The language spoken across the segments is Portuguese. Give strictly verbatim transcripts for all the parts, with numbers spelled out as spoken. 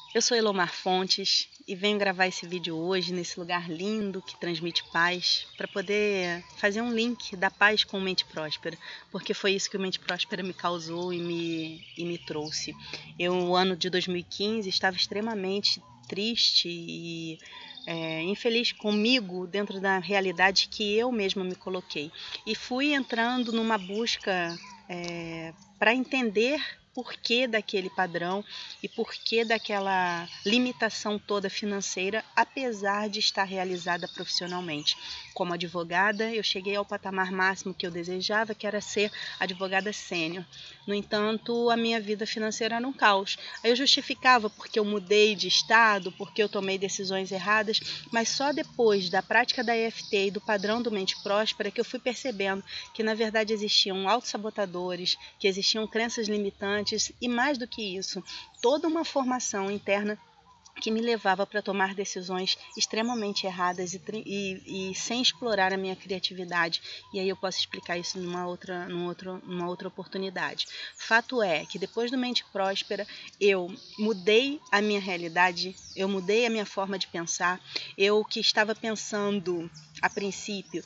Eu sou Elomar Fontes e venho gravar esse vídeo hoje nesse lugar lindo que transmite paz, para poder fazer um link da paz com Mente Próspera, porque foi isso que o Mente Próspera me causou e me, e me trouxe. Eu, no ano de dois mil e quinze, estava extremamente triste e é, infeliz comigo dentro da realidade que eu mesma me coloquei. E fui entrando numa busca é, para entender por que daquele padrão e por que daquela limitação toda financeira, apesar de estar realizada profissionalmente. Como advogada, eu cheguei ao patamar máximo que eu desejava, que era ser advogada sênior. No entanto, a minha vida financeira era um caos. Aí eu justificava porque eu mudei de estado, porque eu tomei decisões erradas, mas só depois da prática da E F T e do padrão do Mente Próspera que eu fui percebendo que na verdade existiam autossabotadores, que existiam crenças limitantes e, mais do que isso, toda uma formação interna que me levava para tomar decisões extremamente erradas e, e, e sem explorar a minha criatividade. E aí eu posso explicar isso numa outra, numa outra, numa outra oportunidade. Fato é que depois do Mente Próspera, eu mudei a minha realidade, eu mudei a minha forma de pensar. Eu que estava pensando a princípio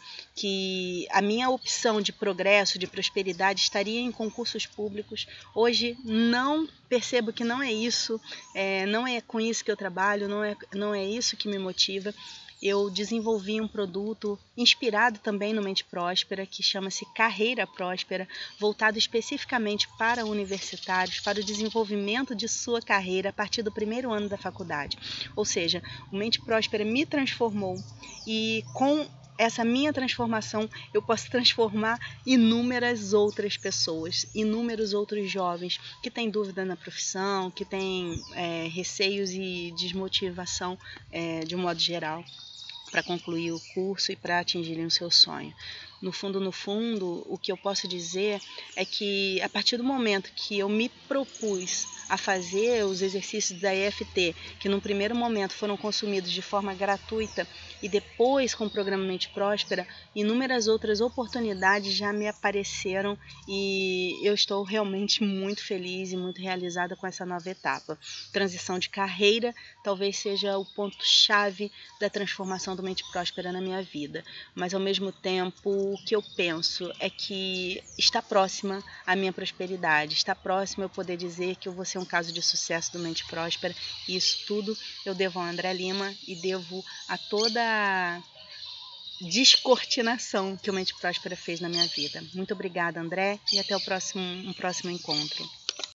que a minha opção de progresso, de prosperidade estaria em concursos públicos, hoje não percebo que não é isso, é, não é com isso que eu trabalho, não é, não é isso que me motiva. Eu desenvolvi um produto inspirado também no Mente Próspera, que chama-se Carreira Próspera, voltado especificamente para universitários, para o desenvolvimento de sua carreira a partir do primeiro ano da faculdade. Ou seja, o Mente Próspera me transformou e com essa minha transformação eu posso transformar inúmeras outras pessoas, inúmeros outros jovens que têm dúvida na profissão, que têm é, receios e desmotivação é, de um modo geral para concluir o curso e para atingirem o seu sonho. No fundo, no fundo, o que eu posso dizer é que a partir do momento que eu me propus a fazer os exercícios da E F T, que num primeiro momento foram consumidos de forma gratuita e depois com o programa Mente Próspera, inúmeras outras oportunidades já me apareceram e eu estou realmente muito feliz e muito realizada com essa nova etapa. Transição de carreira talvez seja o ponto-chave da transformação do Mente Próspera na minha vida, mas ao mesmo tempo o que eu penso é que está próxima a minha prosperidade, está próxima eu poder dizer que eu vou ser um caso de sucesso do Mente Próspera, e isso tudo eu devo ao André Lima e devo a toda a descortinação que o Mente Próspera fez na minha vida. Muito obrigada, André, e até o próximo, um próximo encontro.